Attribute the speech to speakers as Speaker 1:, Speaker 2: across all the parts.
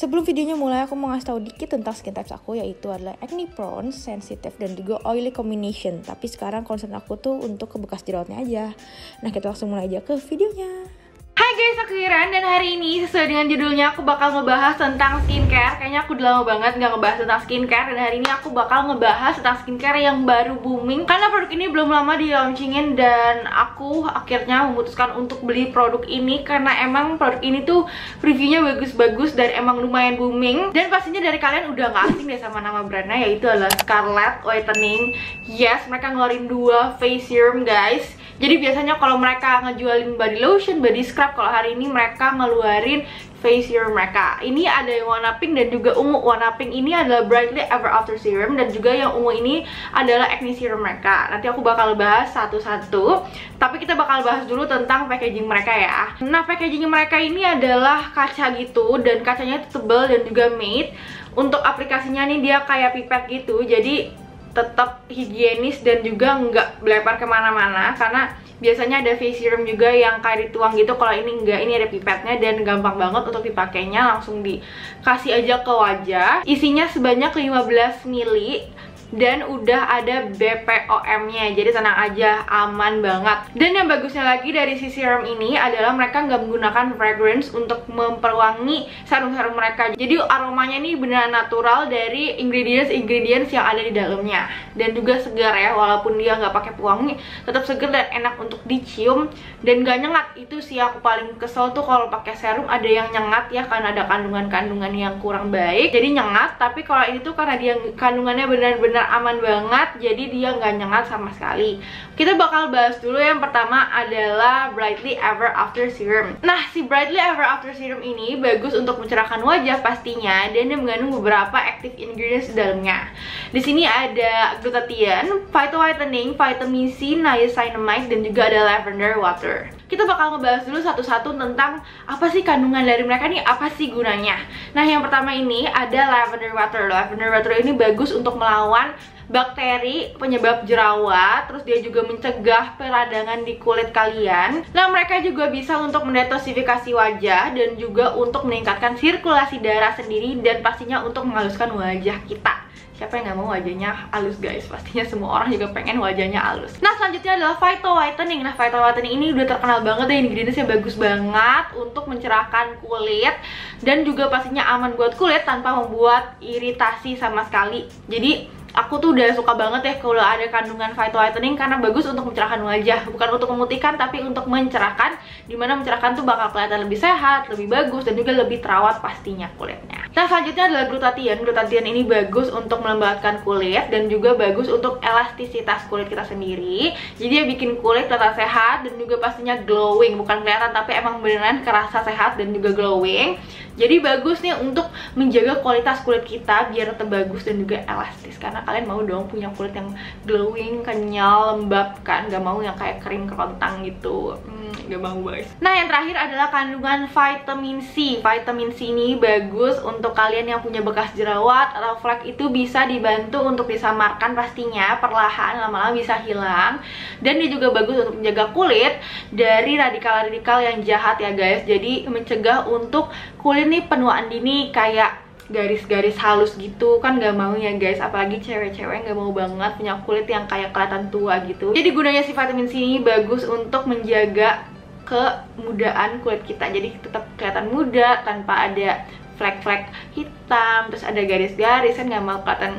Speaker 1: Sebelum videonya mulai, aku mau ngasih tahu dikit tentang skin types aku, yaitu adalah acne prone, sensitive, dan juga oily combination. Tapi sekarang concern aku tuh untuk ke bekas jerawatnya aja. Nah, kita langsung mulai aja ke videonya.
Speaker 2: Hai guys, aku Iren, dan hari ini sesuai dengan judulnya aku bakal ngebahas tentang skincare. Kayaknya aku udah lama banget gak ngebahas tentang skincare, dan hari ini aku bakal ngebahas tentang skincare yang baru booming karena produk ini belum lama di launchingin, dan aku akhirnya memutuskan untuk beli produk ini karena emang produk ini tuh reviewnya bagus-bagus dan emang lumayan booming. Dan pastinya dari kalian udah gak asing deh sama nama brandnya, yaitu adalah Scarlett Whitening. Yes, mereka ngeluarin 2 face serum guys. Jadi biasanya kalau mereka ngejualin body lotion, body scrub, kalau hari ini mereka ngeluarin face serum mereka. Ini ada yang warna pink dan juga ungu. Warna pink ini adalah Brightly Ever After Serum, dan juga yang ungu ini adalah acne serum mereka. Nanti aku bakal bahas satu-satu, tapi kita bakal bahas dulu tentang packaging mereka ya. Nah, packaging mereka ini adalah kaca gitu, dan kacanya itu tebal dan juga matte. Untuk aplikasinya nih dia kayak pipet gitu, jadi tetap higienis dan juga nggak melempar kemana-mana, karena biasanya ada face serum juga yang kayak dituang gitu. Kalau ini enggak, ini ada pipetnya dan gampang banget untuk dipakainya, langsung dikasih aja ke wajah. Isinya sebanyak 15 ml dan udah ada BPOM-nya, jadi tenang aja, aman banget. Dan yang bagusnya lagi dari si serum ini adalah mereka nggak menggunakan fragrance untuk memperwangi serum-serum mereka. Jadi aromanya ini beneran natural dari ingredients yang ada di dalamnya, dan juga segar ya, walaupun dia nggak pakai pewangi, tetap segar dan enak untuk dicium dan nggak nyengat. Itu sih aku paling kesel tuh kalau pakai serum ada yang nyengat ya, karena ada kandungan-kandungan yang kurang baik, jadi nyengat. Tapi kalau ini tuh karena dia kandungannya benar-benar aman banget, jadi dia nggak nyengat sama sekali. Kita bakal bahas dulu yang pertama adalah Brightly Ever After Serum. Nah, si Brightly Ever After Serum ini bagus untuk mencerahkan wajah pastinya, dan dia mengandung beberapa active ingredients di dalamnya. Di sini ada glutathione, phytowhitening, vitamin C, niacinamide, dan juga ada lavender water. Kita bakal ngebahas dulu satu-satu tentang apa sih kandungan dari mereka nih, apa sih gunanya. Nah, yang pertama ini ada lavender water. Lavender water ini bagus untuk melawan bakteri penyebab jerawat, terus dia juga mencegah peradangan di kulit kalian. Nah, mereka juga bisa untuk mendetoksifikasi wajah dan juga untuk meningkatkan sirkulasi darah sendiri, dan pastinya untuk menghaluskan wajah kita. Siapa yang nggak mau wajahnya halus guys? Pastinya semua orang juga pengen wajahnya halus. Nah, selanjutnya adalah phytowhitening. Nah, phytowhitening ini udah terkenal banget ya, ingredientsnya bagus banget untuk mencerahkan kulit, dan juga pastinya aman buat kulit tanpa membuat iritasi sama sekali. Jadi aku tuh udah suka banget ya kalau ada kandungan phytowhitening, karena bagus untuk mencerahkan wajah, bukan untuk memutihkan tapi untuk mencerahkan, dimana mencerahkan tuh bakal kelihatan lebih sehat, lebih bagus, dan juga lebih terawat pastinya kulitnya. Nah, selanjutnya adalah glutathione. Glutathione ini bagus untuk melembabkan kulit dan juga bagus untuk elastisitas kulit kita sendiri. Jadi dia bikin kulit kelihatan sehat dan juga pastinya glowing, bukan kelihatan tapi emang beneran kerasa sehat dan juga glowing. Jadi bagus nih untuk menjaga kualitas kulit kita biar tetap bagus dan juga elastis, karena kalian mau dong punya kulit yang glowing, kenyal, lembab kan, gak mau yang kayak kering kerontang gitu. Gak mau guys. Nah, yang terakhir adalah kandungan vitamin C. Vitamin C ini bagus untuk kalian yang punya bekas jerawat atau flek, itu bisa dibantu untuk disamarkan pastinya, perlahan lama-lama bisa hilang. Dan dia juga bagus untuk menjaga kulit dari radikal-radikal yang jahat ya guys. Jadi mencegah untuk kulit nih penuaan dini, kayak garis-garis halus gitu kan, gak mau ya guys. Apalagi cewek-cewek gak mau banget punya kulit yang kayak kelihatan tua gitu. Jadi gunanya si vitamin C ini bagus untuk menjaga kemudaan kulit kita, jadi tetap kelihatan muda tanpa ada flek-flek hitam, terus ada garis-garis, kan gak mau kelihatan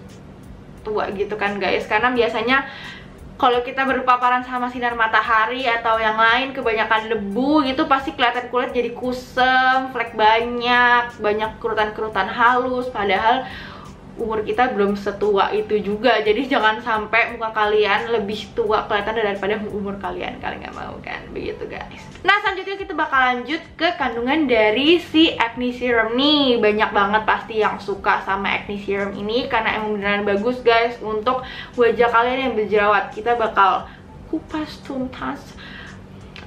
Speaker 2: tua gitu kan guys. Karena biasanya kalau kita berpaparan sama sinar matahari atau yang lain, kebanyakan debu gitu, pasti kelihatan kulit jadi kusam, flek banyak kerutan-kerutan halus, padahal umur kita belum setua itu juga. Jadi jangan sampai muka kalian lebih tua kelihatan daripada umur kalian nggak mau kan, begitu guys. Nah, selanjutnya kita bakal lanjut ke kandungan dari si acne serum nih. Banyak banget pasti yang suka sama acne serum ini karena emang beneran bagus guys untuk wajah kalian yang berjerawat. Kita bakal kupas tuntas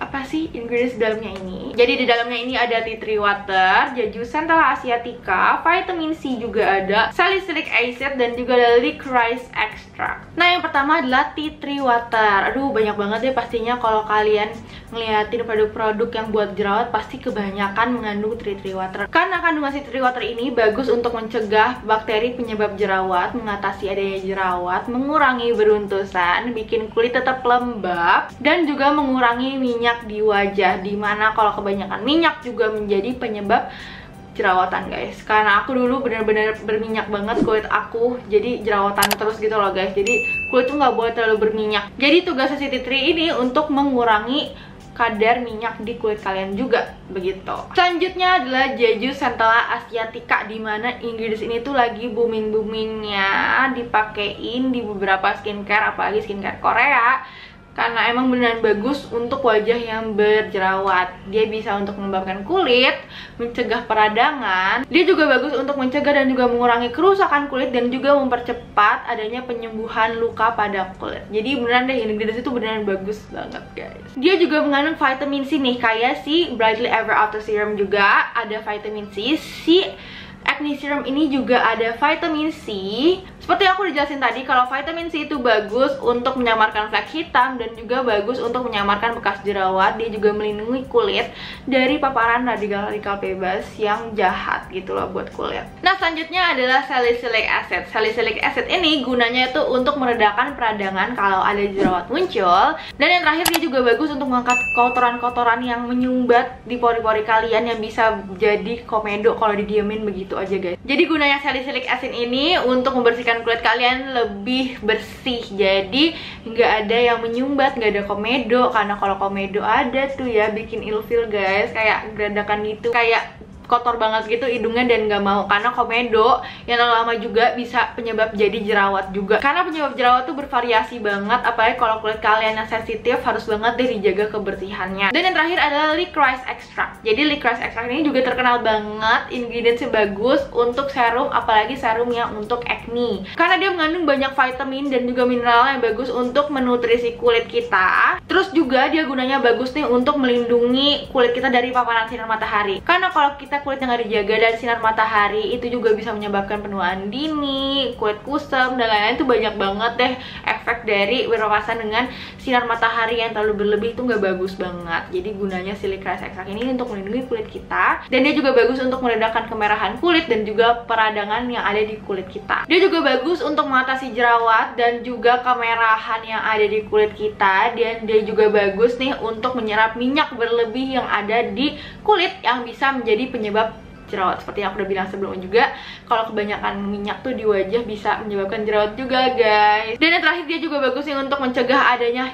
Speaker 2: apa sih ingredients di dalamnya ini. Jadi di dalamnya ini ada tea tree water, Jeju Centella Asiatica, vitamin C juga ada, salicylic acid, dan juga ada licorice extract. Nah, yang pertama adalah tea tree water. Aduh, banyak banget deh pastinya kalau kalian ngeliatin produk-produk yang buat jerawat pasti kebanyakan mengandung tea tree water. Karena kandungan tea tree water ini bagus untuk mencegah bakteri penyebab jerawat, mengatasi adanya jerawat, mengurangi beruntusan, bikin kulit tetap lembab, dan juga mengurangi minyak di wajah, dimana kalau kebanyakan minyak juga menjadi penyebab jerawatan guys. Karena aku dulu bener-bener berminyak banget kulit aku, jadi jerawatan terus gitu loh guys. Jadi kulit tuh nggak boleh terlalu berminyak. Jadi tugasnya si tea tree ini untuk mengurangi kadar minyak di kulit kalian juga, begitu. Selanjutnya adalah Jeju Centella Asiatica, dimana ingredients ini tuh lagi booming-boomingnya dipakein di beberapa skincare, apalagi skincare Korea. Karena emang beneran bagus untuk wajah yang berjerawat. Dia bisa untuk melembabkan kulit, mencegah peradangan. Dia juga bagus untuk mencegah dan juga mengurangi kerusakan kulit, dan juga mempercepat adanya penyembuhan luka pada kulit. Jadi beneran deh, ingredients itu beneran bagus banget guys. Dia juga mengandung vitamin C nih, kayak si Brightly Ever After Serum juga ada vitamin C. Si Acne Serum ini juga ada vitamin C. Seperti aku udah jelasin tadi, kalau vitamin C itu bagus untuk menyamarkan flek hitam dan juga bagus untuk menyamarkan bekas jerawat. Dia juga melindungi kulit dari paparan radikal-radikal bebas yang jahat gitu loh buat kulit. Nah, selanjutnya adalah salicylic acid. Salicylic acid ini gunanya itu untuk meredakan peradangan kalau ada jerawat muncul. Dan yang terakhir, dia juga bagus untuk mengangkat kotoran-kotoran yang menyumbat di pori-pori kalian yang bisa jadi komedo kalau didiemin begitu aja guys. Jadi gunanya salicylic acid ini untuk membersihkan kulit kalian lebih bersih, jadi nggak ada yang menyumbat, nggak ada komedo. Karena kalau komedo ada tuh ya bikin ilfeel guys, kayak geradakan gitu, kayak kotor banget gitu hidungnya, dan nggak mau. Karena komedo yang lama juga bisa penyebab jadi jerawat juga. Karena penyebab jerawat tuh bervariasi banget, apalagi kalau kulit kalian yang sensitif, harus banget deh dijaga kebersihannya. Dan yang terakhir adalah licorice extract. Jadi licorice extract ini juga terkenal banget ingredientsnya bagus untuk serum, apalagi serum yang untuk acne. Karena dia mengandung banyak vitamin dan juga mineral yang bagus untuk menutrisi kulit kita. Terus juga dia gunanya bagus nih untuk melindungi kulit kita dari paparan sinar matahari. Karena kalau kita kulit yang gak dijaga dari sinar matahari, itu juga bisa menyebabkan penuaan dini, kulit kusam, dan lain-lain. Itu banyak banget deh efek dari berpapasan dengan sinar matahari yang terlalu berlebih, itu gak bagus banget. Jadi gunanya si licorice extract ini untuk melindungi kulit kita, dan dia juga bagus untuk meredakan kemerahan kulit dan juga peradangan yang ada di kulit kita. Dia juga bagus untuk mengatasi jerawat dan juga kemerahan yang ada di kulit kita, dan dia juga bagus nih untuk menyerap minyak berlebih yang ada di kulit yang bisa menjadi penyebab jerawat. Seperti yang aku udah bilang sebelumnya juga, kalau kebanyakan minyak tuh di wajah bisa menyebabkan jerawat juga guys. Dan yang terakhir, dia juga bagus nih untuk mencegah adanya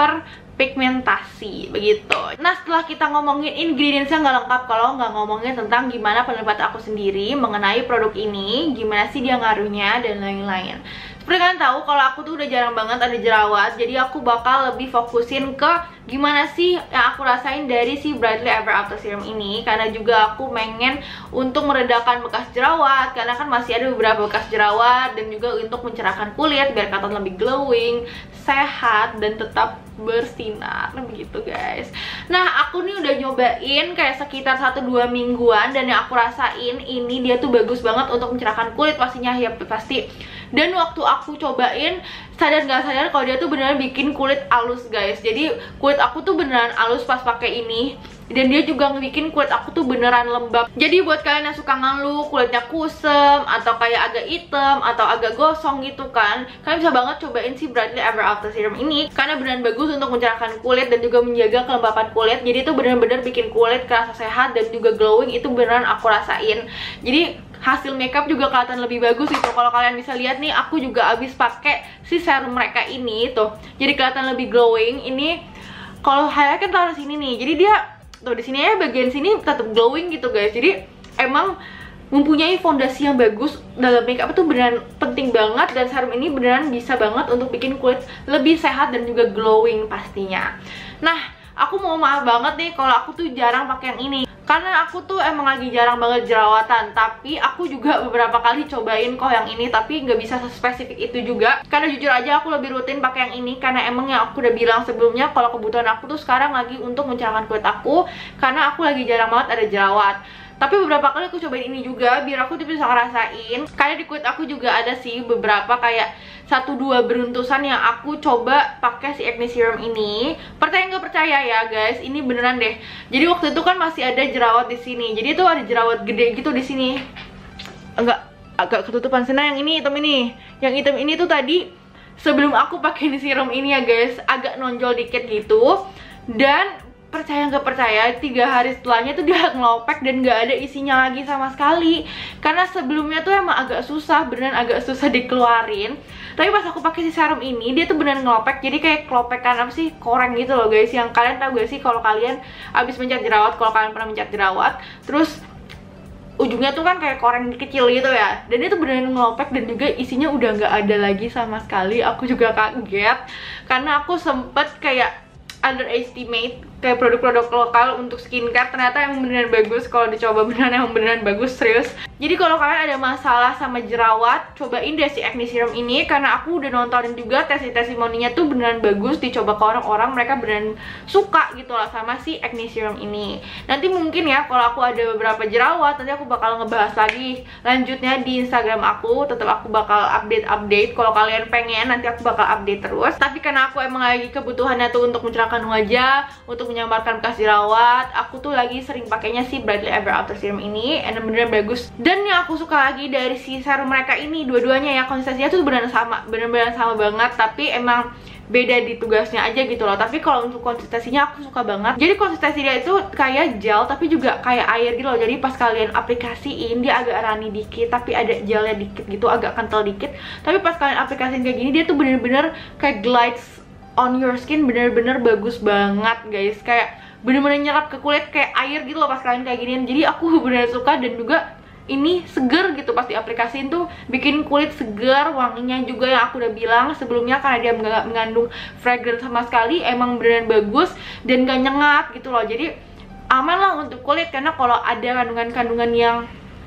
Speaker 2: hiperpigmentasi, begitu. Nah, setelah kita ngomongin ingredientsnya nggak lengkap kalau nggak ngomongin tentang gimana pendapat aku sendiri mengenai produk ini, gimana sih dia ngaruhnya dan lain-lain. Seperti kalian tahu, kalau aku tuh udah jarang banget ada jerawat, jadi aku bakal lebih fokusin ke gimana sih yang aku rasain dari si Brightly Ever After Serum ini. Karena juga aku pengen untuk meredakan bekas jerawat, karena kan masih ada beberapa bekas jerawat, dan juga untuk mencerahkan kulit biar kelihatan lebih glowing, sehat, dan tetap bersinar, begitu guys. Nah, aku nih udah nyobain kayak sekitar 1-2 mingguan, dan yang aku rasain ini dia tuh bagus banget untuk mencerahkan kulit pastinya ya, pasti. Dan waktu aku cobain, sadar nggak sadar kalau dia tuh beneran bikin kulit halus guys. Jadi kulit aku tuh beneran halus pas pakai ini, dan dia juga ngebikin kulit aku tuh beneran lembab. Jadi buat kalian yang suka ngeluh kulitnya kusam atau kayak agak hitam atau agak gosong gitu kan, kalian bisa banget cobain si Brightly Ever After Serum ini, karena beneran bagus untuk mencerahkan kulit dan juga menjaga kelembapan kulit. Jadi itu bener-bener bikin kulit kerasa sehat dan juga glowing. Itu beneran aku rasain. Jadi hasil makeup juga kelihatan lebih bagus gitu. Kalau kalian bisa lihat nih, aku juga abis pakai si serum mereka ini tuh, jadi kelihatan lebih glowing. Ini kalau highlight kan taruh sini nih, jadi dia tuh di sini ya, bagian sini tetap glowing gitu guys. Jadi emang mempunyai fondasi yang bagus dalam makeup itu beneran penting banget, dan serum ini beneran bisa banget untuk bikin kulit lebih sehat dan juga glowing pastinya. Nah, aku mau maaf banget nih kalau aku tuh jarang pakai yang ini, karena aku tuh emang lagi jarang banget jerawatan. Tapi aku juga beberapa kali cobain kok yang ini, tapi nggak bisa spesifik itu juga. Karena jujur aja aku lebih rutin pakai yang ini, karena emang yang aku udah bilang sebelumnya kalau kebutuhan aku tuh sekarang lagi untuk mencerahkan kulit aku, karena aku lagi jarang banget ada jerawat. Tapi beberapa kali aku cobain ini juga biar aku tuh bisa ngerasain, karena di kulit aku juga ada sih beberapa kayak 1-2 beruntusan yang aku coba pakai si acne serum ini. Percaya nggak percaya ya guys, ini beneran deh. Jadi waktu itu kan masih ada jerawat di sini. Jadi tuh ada jerawat gede gitu di sini. Agak ketutupan sana. Yang ini hitam ini. Yang hitam ini tuh tadi sebelum aku pakai ini serum ini ya guys, agak nonjol dikit gitu. Dan percaya nggak percaya, 3 hari setelahnya tuh dia ngelopek dan nggak ada isinya lagi sama sekali. Karena sebelumnya tuh emang agak susah, beneran agak susah dikeluarin. Tapi pas aku pakai si serum ini, dia tuh beneran ngelopek. Jadi kayak kelopekan apa sih, koreng gitu loh guys. Yang kalian tahu gak sih kalau kalian abis mencat jerawat, kalau kalian pernah mencat jerawat, terus ujungnya tuh kan kayak koreng kecil gitu ya. Dan dia tuh beneran ngelopek dan juga isinya udah nggak ada lagi sama sekali. Aku juga kaget karena aku sempet kayak underestimate kayak produk-produk lokal untuk skincare. Ternyata emang beneran bagus kalau dicoba, beneran emang beneran bagus, serius. Jadi kalau kalian ada masalah sama jerawat, cobain deh si acne serum ini, karena aku udah nontonin juga testimoninya tuh beneran bagus, dicoba ke orang-orang, mereka beneran suka gitu lah sama si acne serum ini. Nanti mungkin ya kalau aku ada beberapa jerawat, nanti aku bakal ngebahas lagi lanjutnya di Instagram aku. Tetap aku bakal update kalau kalian pengen, nanti aku bakal update terus. Tapi karena aku emang lagi kebutuhannya tuh untuk mencerahkan wajah, untuk menyamarkan bekas jerawat, aku tuh lagi sering pakainya si Brightly Ever After Serum ini, and beneran bagus. Dan yang aku suka lagi dari si serum mereka ini, dua-duanya ya konsistensinya tuh beneran sama, bener-bener sama banget. Tapi emang beda di tugasnya aja gitu loh. Tapi kalau untuk konsistensinya aku suka banget. Jadi konsistensinya itu kayak gel tapi juga kayak air gitu loh. Jadi pas kalian aplikasiin dia agak runny dikit, tapi ada gelnya dikit gitu, agak kental dikit. Tapi pas kalian aplikasiin kayak gini, dia tuh bener-bener kayak glides on your skin, bener-bener bagus banget guys. Kayak bener-bener nyerap ke kulit kayak air gitu loh pas kalian kayak giniin. Jadi aku bener-bener suka, dan juga ini seger gitu pas diaplikasiin tuh, bikin kulit segar. Wanginya juga yang aku udah bilang sebelumnya, karena dia nggak mengandung fragrance sama sekali, emang beneran bagus dan gak nyengat gitu loh. Jadi aman lah untuk kulit, karena kalau ada kandungan-kandungan yang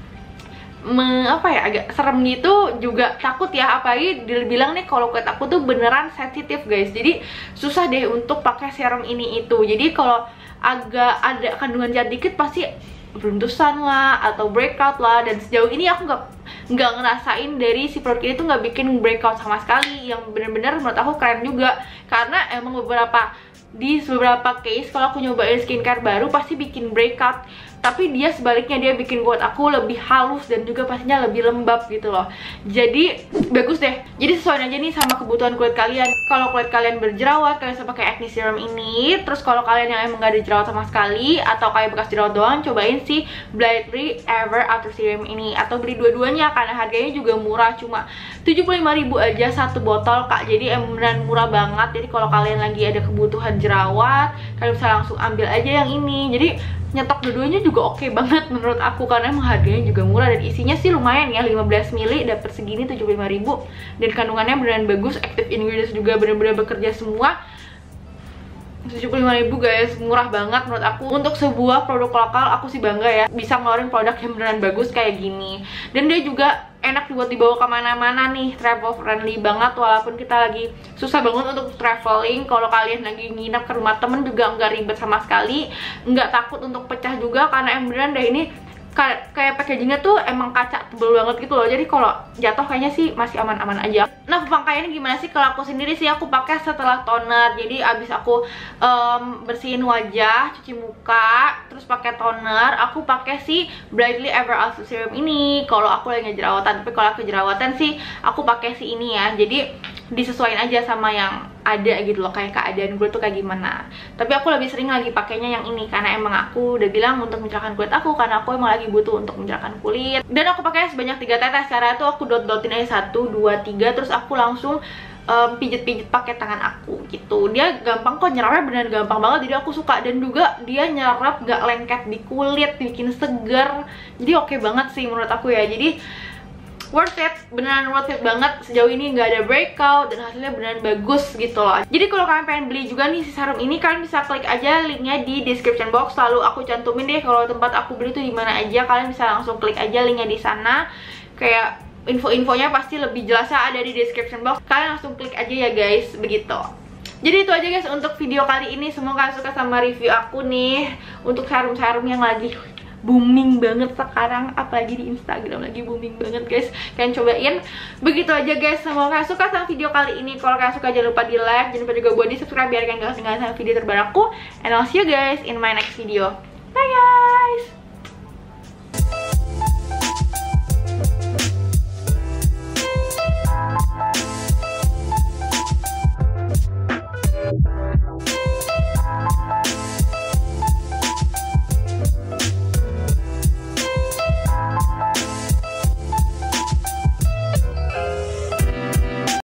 Speaker 2: agak serem gitu juga takut ya. Apalagi dibilang nih kalau kulit aku tuh beneran sensitif guys, jadi susah deh untuk pakai serum ini itu. Jadi kalau agak ada kandungan jahat dikit pasti beruntusan lah atau breakout lah. Dan sejauh ini aku nggak ngerasain dari si produk ini tuh nggak bikin breakout sama sekali, yang bener-bener menurut aku keren juga. Karena emang di beberapa case kalau aku nyobain skincare baru pasti bikin breakout, tapi dia sebaliknya, dia bikin kulit aku lebih halus dan juga pastinya lebih lembab gitu loh. Jadi bagus deh. Jadi sesuaiin aja nih sama kebutuhan kulit kalian. Kalau kulit kalian berjerawat, kalian bisa pakai acne serum ini. Terus kalau kalian yang emang gak ada jerawat sama sekali atau kayak bekas jerawat doang, cobain si Brightly Ever After Serum ini, atau beli dua-duanya karena harganya juga murah, cuma 75.000 aja satu botol kak. Jadi emang beneran murah banget. Jadi kalau kalian lagi ada kebutuhan jerawat, kalian bisa langsung ambil aja yang ini. Jadi nyetok dua-duanya juga oke banget menurut aku, karena emang harganya juga murah dan isinya sih lumayan ya, 15 ml dapat segini 75.000. Dan kandungannya beneran bagus, active ingredients juga bener-bener bekerja semua. 75.000 guys, murah banget menurut aku. Untuk sebuah produk lokal aku sih bangga ya bisa ngeluarin produk yang beneran bagus kayak gini. Dan dia juga enak buat dibawa kemana-mana nih, travel friendly banget. Walaupun kita lagi susah banget untuk traveling, kalau kalian lagi nginep ke rumah temen juga nggak ribet sama sekali, nggak takut untuk pecah juga, karena yang beneran deh ini kayak packagingnya tuh emang kaca tebel banget gitu loh. Jadi kalau jatuh kayaknya sih masih aman-aman aja. Nah pemakaiannya gimana sih? Kalau aku sendiri sih aku pakai setelah toner. Jadi abis aku bersihin wajah, cuci muka, terus pakai toner, aku pakai si Brightly Ever After Serum ini. Kalau aku lagi nggak jerawatan, tapi kalau aku jerawatan sih aku pakai si ini ya. Jadi disesuaikan aja sama yang ada gitu loh, kayak keadaan kulit tuh kayak gimana. Tapi aku lebih sering lagi pakainya yang ini karena emang aku udah bilang untuk mencerahkan kulit aku, karena aku emang lagi butuh untuk mencerahkan kulit. Dan aku pakai sebanyak 3 tetes. Karena itu aku dot-dotin aja 1, 2, 3, terus aku langsung pijet-pijet pakai tangan aku gitu. Dia gampang kok nyerapnya, beneran gampang banget. Jadi aku suka, dan juga dia nyerap gak lengket di kulit, bikin segar. Jadi oke banget sih menurut aku ya. Jadi worth it, beneran worth it banget. Sejauh ini nggak ada breakout dan hasilnya beneran bagus gitu loh. Jadi kalau kalian pengen beli juga nih si serum ini, kalian bisa klik aja linknya di description box. Lalu aku cantumin deh kalau tempat aku beli tuh di mana aja. Kalian bisa langsung klik aja linknya di sana. Kayak info-infonya pasti lebih jelasnya ada di description box. Kalian langsung klik aja ya guys, begitu. Jadi itu aja guys untuk video kali ini. Semoga kalian suka sama review aku nih untuk serum-serum yang lagi booming banget sekarang, apalagi di Instagram lagi booming banget guys. Kalian cobain. Begitu aja guys, semoga kalian suka sama video kali ini. Kalau kalian suka jangan lupa di like, jangan lupa juga buat di subscribe biar kalian gak ketinggalan sama video terbaru aku. And I'll see you guys in my next video. Bye guys.